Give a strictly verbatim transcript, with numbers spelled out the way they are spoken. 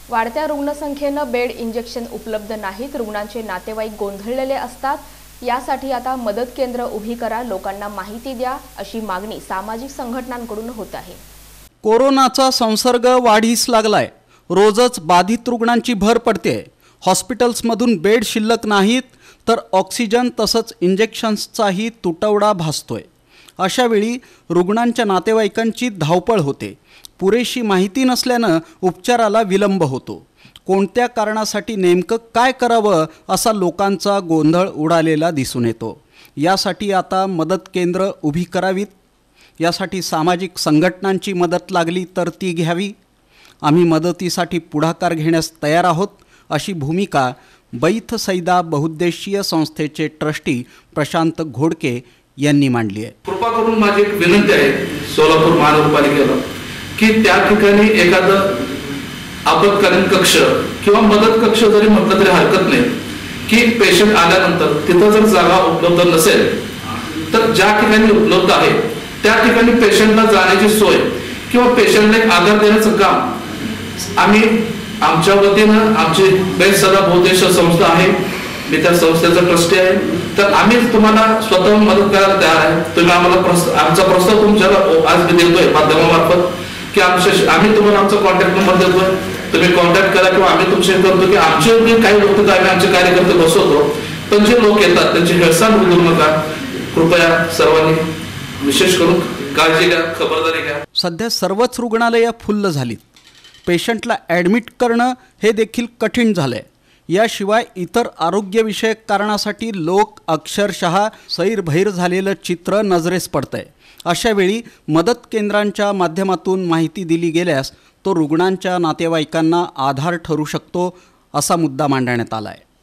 वाढत्या रुग्णसंख्येनं bed injection उपलब्ध नाहीत, रुग्णांचे नातेवाईक गोंधळलेले असतात। यासाठी आता मदत केंद्र उभी करा, लोकांना माहिती द्या, अशी मागणी सामाजिक संघटनांकडून होत आहे। कोरोनाचा संसर्ग वाढीस लागलाय, रोजच बाधित रुग्णांची भर पडते। हॉस्पिटल्समधून बेड शिल्लक नाहीत, तर ऑक्सिजन तसंच इंजेक्शन्सचाही तुटवडा भासतोय। अशा वेळी रुग्णांच्या नातेवाईकांची धावपळ होते। पुरेशी माहिती नसल्यानं उपचाराला विलंब होतो। कोणत्या कारणासाठी नेमकं काय करावं असा लोकांचा गोंधळ उडालेला दिसून येतो। यासाठी आता मदत केंद्र उभी करावीत, यासाठी सामाजिक संघटनांची मदत लागली तर ती घ्यावी। आम्ही मदतीसाठी पुढाकार घेण्यास तयार आहोत, अशी भूमिका बैथ सैदा बहुउद्देशीय संस्थेचे ट्रस्टी प्रशांत घोडके यांनी मांडली आहे। कृपा करून माझी एक विनंती आहे सोलापूर महानगरपालिकेला की त्या ठिकाणी एखादं आपत्कालीन कक्ष किंवा मदत कक्ष जरी म्हटलं तरी हरकत नाही की पेशंट आल्यानंतर तिथं जर जागा उपलब्ध नसेल तर ज्या ठिकाणी उपलब्ध आहे त्या ठिकाणी पेशंटला जाण्याची सोय किंवा पेशंटला एक आधार देण्याचं काम आम्ही आमच्या वतीनं आमची बैठ सदा बहुउद्देशीय संस्था आहे, मी त्या संस्थेचा ट्रस्टी आहे, तर आम्ही तुम्हाला स्वतः मदत करायला तयार आहे। तुम्ही आम्हाला आमचा प्रस्ताव तुमच्याला आज मी देतोय माध्यमामार्फत की आमच्या आम्ही तुम्हाला आमचा कॉन्टॅक्ट नंबर देतोय, तुम्ही कॉन्टॅक्ट करा किंवा आम्ही तुमचे करतो की आमचे जे काही लोक आम्ही आमचे कार्यकर्ते बसवतो, पण जे लोक येतात त्यांची हेळसांड होऊ देऊ नका। कृपया सर्वांनी विशेष करून काळजी घ्या, खबरदारी घ्या। सध्या सर्वच रुग्णालये फुल्ल झालीत। पेशंटला ॲडमिट करणं हे देखील कठीण झालंय। याशिवाय इतर आरोग्यविषयक कारणासाठी लोक अक्षरशः सैरभैर झालेलं चित्र नजरेस पडतंय। अशा वेळी मदत केंद्रांच्या माध्यमातून माहिती दिली गेल्यास तो रुग्णांच्या नातेवाईकांना आधार ठरू शकतो, असा मुद्दा मांडण्यात आला आहे।